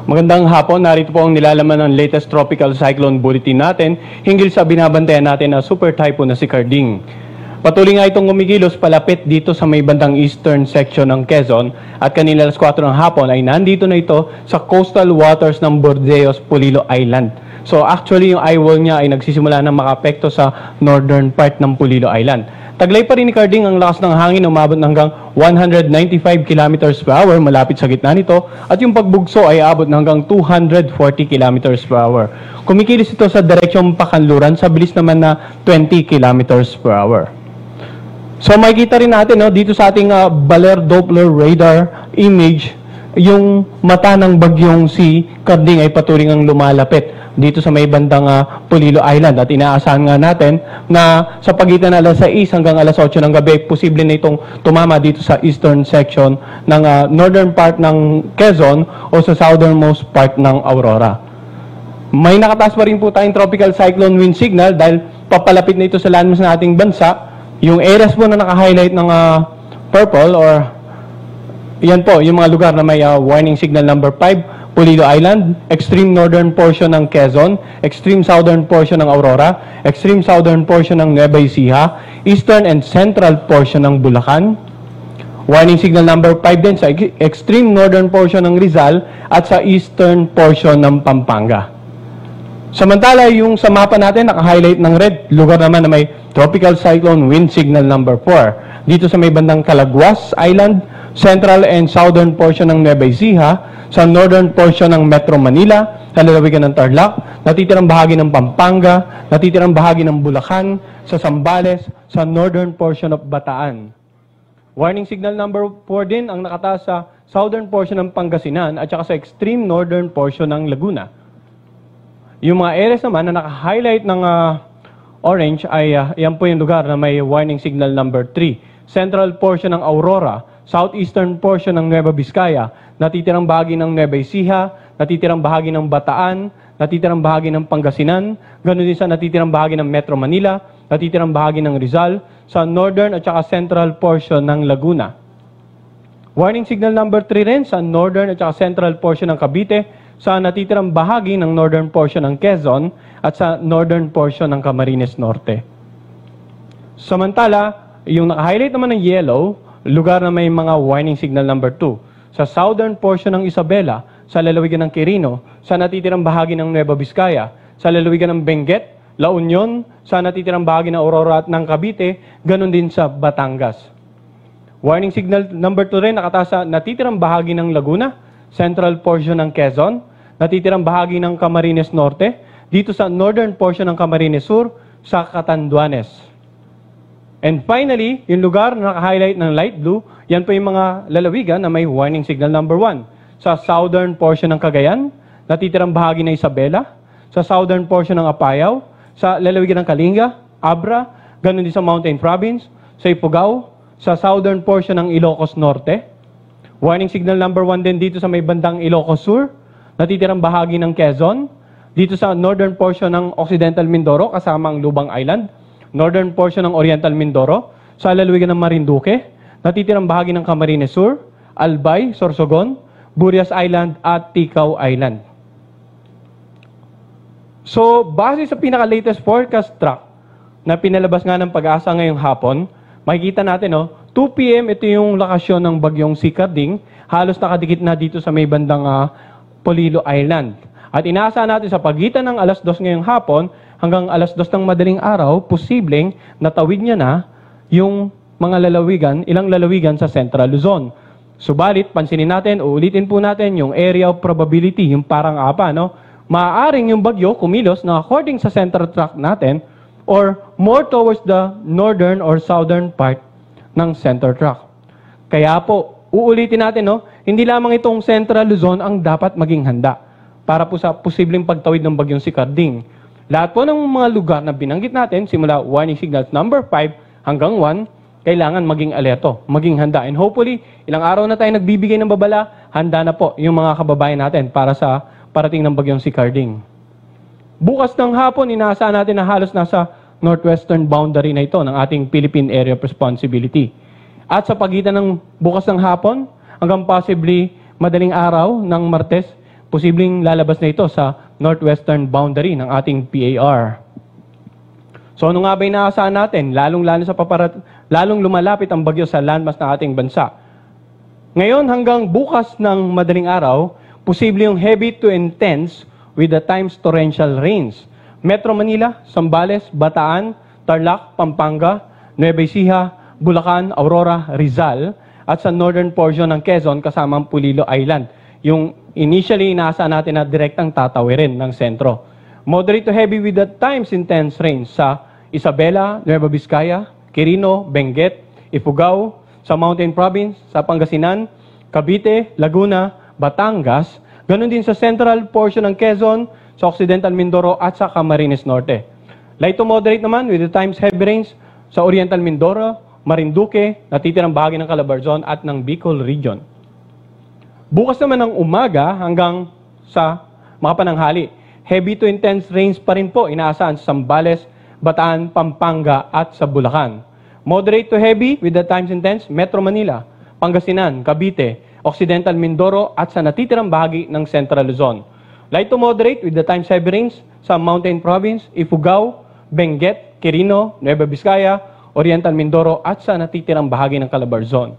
Magandang hapon, narito po ang nilalaman ng latest tropical cyclone bulletin natin hinggil sa binabantayan natin na super typhoon na si Carding. Patuloy nga itong kumikilos palapit dito sa may bandang eastern section ng Quezon at kanina alas 4 ng hapon ay nandito na ito sa coastal waters ng Bordeos, Polillo Island. So actually yung eyewall niya ay nagsisimula na makapekto sa northern part ng Polillo Island. Taglay pa rin ni Carding ang lakas ng hangin umabot hanggang 195 km per hour malapit sa gitna nito at yung pagbugso ay abot hanggang 240 km per hour. Kumikilos ito sa direksyong Pakanluran sa bilis naman na 20 km per hour. So makikita rin natin dito sa ating Baler Doppler radar image yung mata ng bagyong si Carding ay patuloy ang lumalapit dito sa may bandang Polillo Island at inaasahan nga natin na sa pagitan ng alas 6 hanggang alas 8 ng gabi, posible na itong tumama dito sa eastern section ng northern part ng Quezon o sa southernmost part ng Aurora. May nakataas pa rin po tayong tropical cyclone wind signal dahil papalapit na ito sa landmass ng ating bansa. Yung areas po na naka-highlight ng purple or yan po, yung mga lugar na may warning signal number 5, Polillo Island, extreme northern portion ng Quezon, extreme southern portion ng Aurora, extreme southern portion ng Nueva Ecija, eastern and central portion ng Bulacan. Warning signal number 5 din sa extreme northern portion ng Rizal at sa eastern portion ng Pampanga. Samantala, yung sa mapa natin, naka-highlight ng red, lugar naman na may tropical cyclone wind signal number 4. Dito sa may bandang Calaguas Island, central and southern portion ng Nueva Ecija, sa northern portion ng Metro Manila, sa lalawigan ng Tarlac, natitirang bahagi ng Pampanga, natitirang bahagi ng Bulacan, sa Zambales, sa northern portion of Bataan. Warning signal number 4 din ang nakataas sa southern portion ng Pangasinan at saka sa extreme northern portion ng Laguna. Yung mga areas naman na naka-highlight ng orange ay yan po yung lugar na may warning signal number 3. Central portion ng Aurora, southeastern portion ng Nueva Vizcaya, natitirang bahagi ng Nueva Ecija, natitirang bahagi ng Bataan, natitirang bahagi ng Pangasinan, ganoon din sa natitirang bahagi ng Metro Manila, natitirang bahagi ng Rizal, sa northern at saka central portion ng Laguna. Warning signal number 3 rin sa northern at saka central portion ng Cavite, sa natitirang bahagi ng northern portion ng Quezon at sa northern portion ng Camarines Norte. Samantala, yung naka-highlight naman ng yellow, lugar na may mga warning signal number 2. Sa southern portion ng Isabela, sa lalawigan ng Quirino, sa natitirang bahagi ng Nueva Vizcaya, sa lalawigan ng Benguet, La Union, sa natitirang bahagi ng Aurora at ng Cavite, ganun din sa Batangas. Warning signal number 2 rin nakataas sa natitirang bahagi ng Laguna, central portion ng Quezon, natitirang bahagi ng Camarines Norte, dito sa northern portion ng Camarines Sur, sa Catanduanes. And finally, yung lugar na naka-highlight ng light blue, yan po yung mga lalawigan na may warning signal number 1. Sa southern portion ng Cagayan, natitirang bahagi ng Isabela, sa southern portion ng Apayao, sa lalawigan ng Kalinga, Abra, ganun din sa Mountain Province, sa Ifugao, sa southern portion ng Ilocos Norte. Warning signal number 1 din dito sa may bandang Ilocos Sur, natitirang bahagi ng Quezon, dito sa northern portion ng Occidental Mindoro kasama ang Lubang Island, northern portion ng Oriental Mindoro, sa lalawigan ng Marinduque, natitirang bahagi ng Camarines Sur, Albay, Sorsogon, Burias Island at Ticao Island. So, base sa pinaka-latest forecast track na pinalabas nga ng Pag-asa ngayong hapon, makikita natin 2 p.m. ito yung lokasyon ng bagyong si Carding, halos nakadikit na dito sa may bandang Polillo Island. At inaasahan natin sa pagitan ng alas 2 ngayong hapon hanggang alas 2 ng madaling araw, posibleng natawid niya na yung mga lalawigan, ilang lalawigan sa Central Luzon. Subalit, pansinin natin, uulitin po natin yung area of probability, yung parang apa, maaaring yung bagyo kumilos na according sa center track natin or more towards the northern or southern part ng center track. Kaya po, uulitin natin, hindi lamang itong Central Luzon ang dapat maging handa para po sa posibleng pagtawid ng bagyong si Carding. Lahat po ng mga lugar na binanggit natin, simula warning signals number 5 hanggang 1, kailangan maging alerto, maging handa. And hopefully, ilang araw na tayo nagbibigay ng babala, handa na po yung mga kababayan natin para sa parating ng bagyong si Carding. Bukas ng hapon, inaasahan natin na halos nasa northwestern boundary na ito ng ating Philippine Area of Responsibility. At sa pagitan ng bukas ng hapon, hanggang possibly madaling araw ng Martes, posibleng lalabas na ito sa northwestern boundary ng ating PAR. So ano nga ba inaasahan natin? Lalong lumalapit ang bagyo sa landmass ng ating bansa. Ngayon hanggang bukas ng madaling araw, posible yung heavy to intense with the times torrential rains. Metro Manila, Zambales, Bataan, Tarlac, Pampanga, Nueva Ecija, Bulacan, Aurora, Rizal, at sa northern portion ng Quezon kasamang Pulilo Island. Yung initially inaasahan natin na direktang tatawirin ng sentro. Moderate to heavy with the times intense rains sa Isabela, Nueva Vizcaya, Quirino, Benguet, Ifugao, sa Mountain Province, sa Pangasinan, Cavite, Laguna, Batangas, ganun din sa central portion ng Quezon, sa Occidental Mindoro at sa Camarines Norte. Light to moderate naman with the times heavy rains sa Oriental Mindoro, Marinduque, natitirang bahagi ng Calabarzon at ng Bicol Region. Bukas naman ng umaga hanggang sa mga pananghali, heavy to intense rains pa rin po inaasahan sa Zambales, Bataan, Pampanga at sa Bulacan. Moderate to heavy with the times intense, Metro Manila, Pangasinan, Cavite, Occidental Mindoro at sa natitirang bahagi ng Central Luzon. Light to moderate with the times heavy rains sa Mountain Province, Ifugao, Benguet, Quirino, Nueva Vizcaya, Oriental Mindoro at sa natitirang bahagi ng Calabarzon.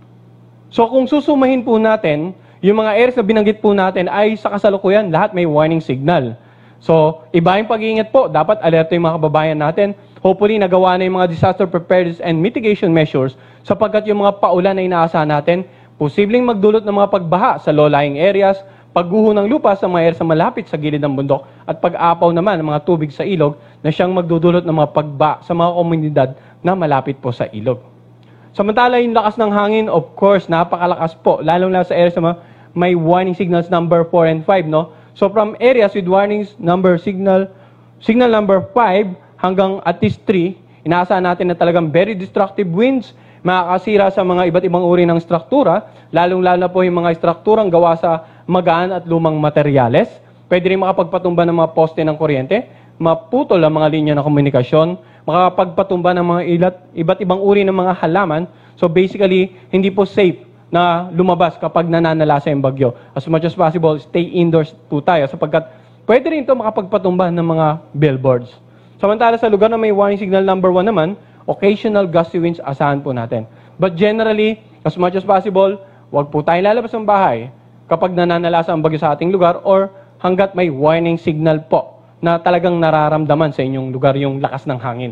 So kung susumahin po natin, yung mga areas na binanggit po natin ay sa kasalukuyan lahat may warning signal. So iba yung pag-iingat po, dapat alerto yung mga kababayan natin. Hopefully nagawa na yung mga disaster preparedness and mitigation measures sapagkat yung mga paulan na inaasahan natin, posibleng magdulot ng mga pagbaha sa low-lying areas, pagguho ng lupa sa mga areas na malapit sa gilid ng bundok at pag-apaw naman ng mga tubig sa ilog na siyang magdudulot ng mga pagba sa mga komunidad na malapit po sa ilog. Samantala, yung lakas ng hangin, of course, napakalakas po, lalong sa areas na may warning signals number 4 and 5, no? So from areas with warnings signal number 5 hanggang at least 3, inaasahan natin na talagang very destructive winds, makakasira sa mga iba't ibang uri ng struktura, lalong-lalo na po yung mga strukturang gawa sa magaan at lumang materyales. Pwede rin makapagpatumba ng mga poste ng kuryente, maputol ang mga linya ng komunikasyon, makapagpatumba ng mga iba't ibang uri ng mga halaman. So basically, hindi po safe na lumabas kapag nananalasa yung bagyo. As much as possible, stay indoors po tayo sapagkat pwede rin ito makapagpatumba ng mga billboards. Samantala sa lugar na may warning signal number 1 naman, occasional gusty winds asahan po natin. But generally, as much as possible, huwag po tayong lalabas ng bahay kapag nananalasa ang bagyo sa ating lugar or hanggat may warning signal po na talagang nararamdaman sa inyong lugar yung lakas ng hangin.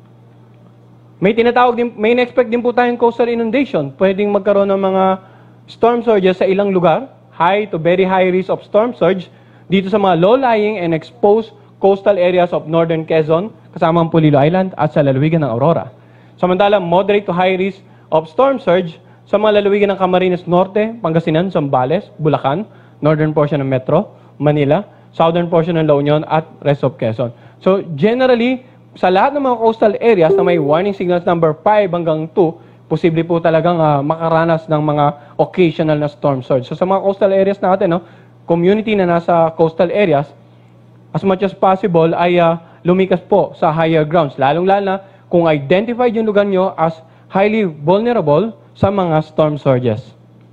May na-expect din po tayong coastal inundation. Pwedeng magkaroon ng mga storm surges sa ilang lugar, high to very high risk of storm surge dito sa mga low-lying and exposed coastal areas of northern Quezon, kasama ang Pulilo Island at sa lalawigan ng Aurora. Samantala, moderate to high risk of storm surge sa mga lalawigan ng Camarines Norte, Pangasinan, Zambales, Bulacan, northern portion ng Metro Manila, southern portion ng La Union at rest of Quezon. So generally, sa lahat ng mga coastal areas na may warning signals number 5 hanggang 2, posible po talagang makaranas ng mga occasional na storm surge. So sa mga coastal areas natin, no, community na nasa coastal areas, as much as possible ay lumikas po sa higher grounds. Lalong-lalo na kung identified yung lugar nyo as highly vulnerable sa mga storm surges.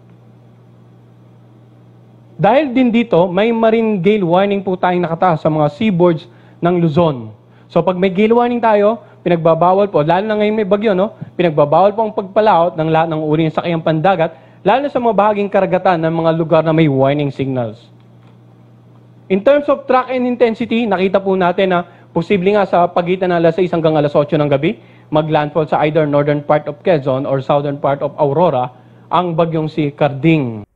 Dahil din dito, may marine gale warning po tayong nakataas sa mga seaboards ng Luzon. So pag may gale warning tayo, pinagbabawal po, lalo na ngayon may bagyo, no? Pinagbabawal po ang pagpalaot ng lahat ng uri ng sakyang pandagat, lalo na sa mga bahaging karagatan ng mga lugar na may warning signals. In terms of track and intensity, nakita po natin na posible nga sa pagitan ng alas 6 hanggang alas 8 ng gabi, maglandfall sa either northern part of Quezon or southern part of Aurora ang bagyong si Carding.